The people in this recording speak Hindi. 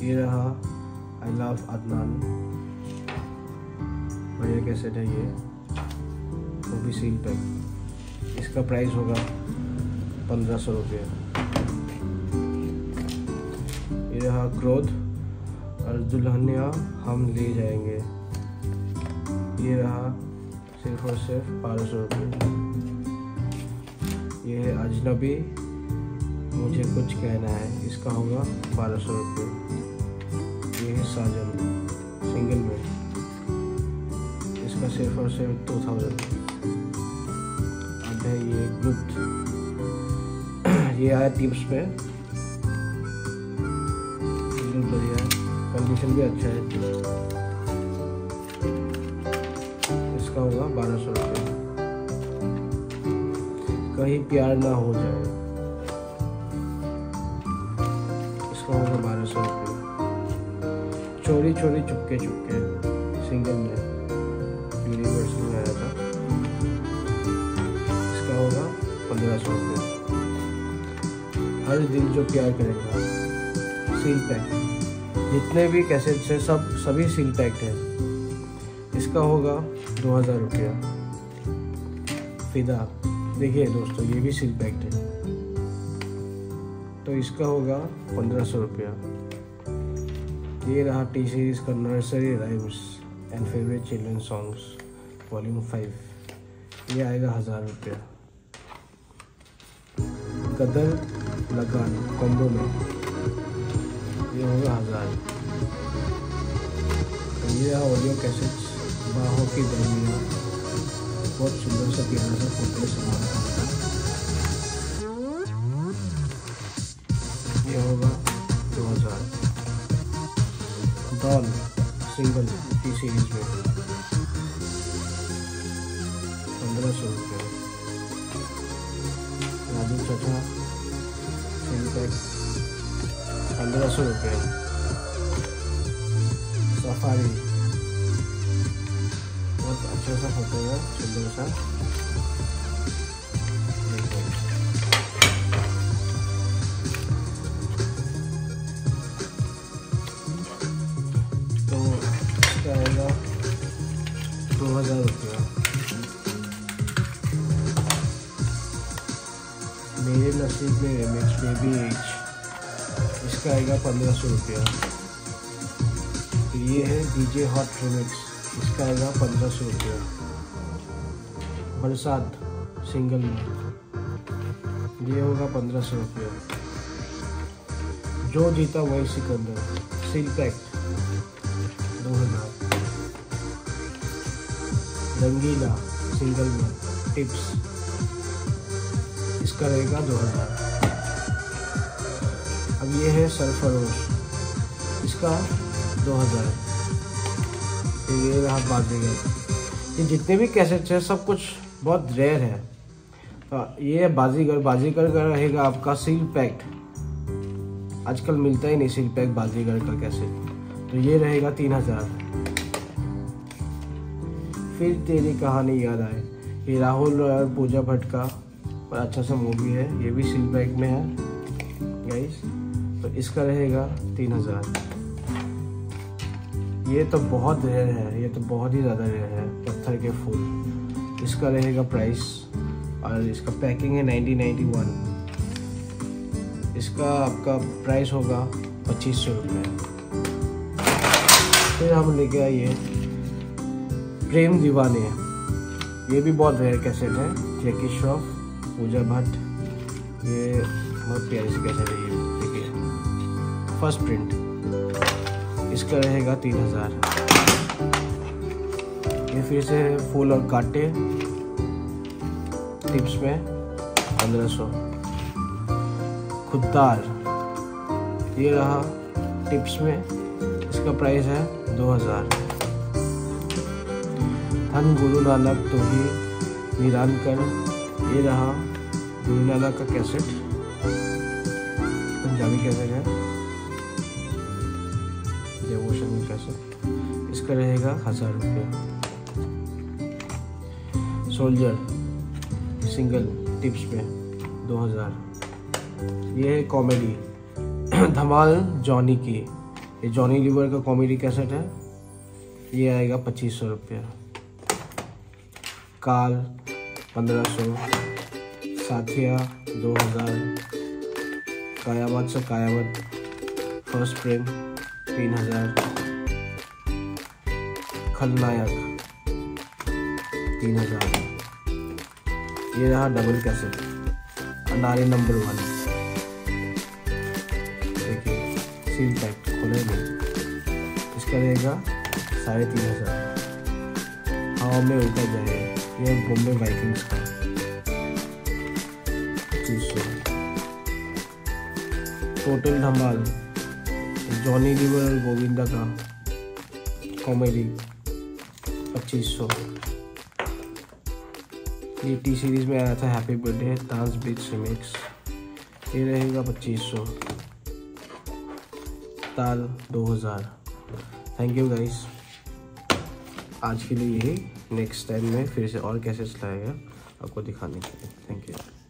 ये रहा आई लव अदनान, बढ़िया कैसेट है ये, वो भी सील पैक। इसका प्राइस होगा 1500 रुपये। ये रहा क्रोध और दुल्हनिया हम ले जाएंगे, ये रहा सिर्फ और सिर्फ 1200 रुपये। ये है अजनबी मुझे कुछ कहना है, इसका होगा 1200 रुपये। ये है साजन सिंगल में, इसका सिर्फ और सिर्फ 2000। अब है ये ग्रुप, ये आया टिप्स पे, बढ़िया है, कंडीशन भी अच्छा है। इसका होगा 1200 रुपये। कहीं प्यार ना हो जाए, इसका होगा 1200 रुपये। चोरी चोरी चुपके चुपके सिंगल में, यूनिवर्सल में आया था, इसका होगा 1500 रुपये। हर दिल जो प्यार करेगा सील पैक, जितने भी कैसेट्स हैं सभी सील पैक्ड है। इसका होगा 2000 रुपया। फिदा देखिए दोस्तों, ये भी सील पैक्ड है, तो इसका होगा 1500 रुपया। ये रहा टी सीरीज का nursery rhymes and favourite children songs volume 5, ये आएगा 1000 रुपया। गदर लगान कॉम्बो में, ये होगा 1000। ये रहा ऑडियो कैसेट्स बाहों की दरमियान, बहुत सुंदर सा प्यारा सा फोटो सामान का, ये होगा 2000। डॉल सिंगल टी सीरीज में 1500 रुपये। राजू चाचा सील पैक 1500 रुपये। सफारी बहुत अच्छा सा फोटो है, सुंदर सा। तो इसका आएगा 2000 रुपया। मेरे नसीब में रिमिक्स बेबी एज, इसका आएगा 1500 रुपया। ये है डीजे हॉट रिमिक्स, इसका आएगा 1500 रुपया। बरसात सिंगल में, ये होगा 1500 रुपया। Jo Jeeta Wohi Sikandar seal pack 2000। Rangeela single में टिप्स, इसका रहेगा 2000। अब ये है सरफरोश, इसका 2000। ये रहा बाजीगर। ये जितने भी कैसेट्स हैं सब कुछ बहुत रेयर है। तो ये बाजीगर, बाजीगर का रहेगा आपका सील पैक्ड, आजकल मिलता ही नहीं सील पैक बाजीगर का कैसेट, तो ये रहेगा 3000। फिर तेरी कहानी याद आए, ये राहुल और पूजा भट्ट का और अच्छा सा मूवी है, ये भी सील पैक में है गाइस, तो इसका रहेगा 3000। ये तो बहुत रेयर है, ये तो बहुत ही ज़्यादा रेयर है, पत्थर के फूल, इसका रहेगा प्राइस, और इसका पैकिंग है 1991, इसका आपका प्राइस होगा 2500 रुपये। फिर हम लेके आइए प्रेम दीवाने, ये भी बहुत रेयर कैसेट है, जैकी श्रॉफ, पूजा भट्ट, ये बहुत प्यारी सी कैसेट है। ये देखिए फर्स्ट प्रिंट, इसका रहेगा 3000। ये फिर से फूल और कांटे टिप्स में 1500। खुद्दार ये रहा टिप्स में, इसका प्राइस है 2000। धन गुरु नानक तो ही निरानकर, ये रहा गुरु नानक का कैसेट, पंजाबी कैसेट है, डेवोशन कैसेट, इसका रहेगा 1000 रुपये। सोल्जर सिंगल टिप्स में 2000। ये है कॉमेडी धमाल जॉनी की, ये जॉनी लीवर का कॉमेडी कैसेट है, ये आएगा 2500 रुपया। काल 1500, साथिया 2000, कयामत से कयामत फर्स्ट प्रिंट 3000, खलनायक 3000। ये रहा डबल कैसेट अनारी नंबर 1, देखिए सील पैक खोले नहीं, इसका रहेगा 3500। हवा में उतर जाएगा, ये बॉम्बे वाइकिंग्स का 2500। टोटल धमाल जॉनी लीवर और गोविंदा का कॉमेडी 2500। ये टी सीरीज में आया था happy birthday dance beats remix, ये रहेगा 2500। ताल 2000। थैंक यू गाइस, आज के लिए यही। नेक्स्ट टाइम में फिर से और कैसे लाएगा आपको दिखाने के लिए। Thank you.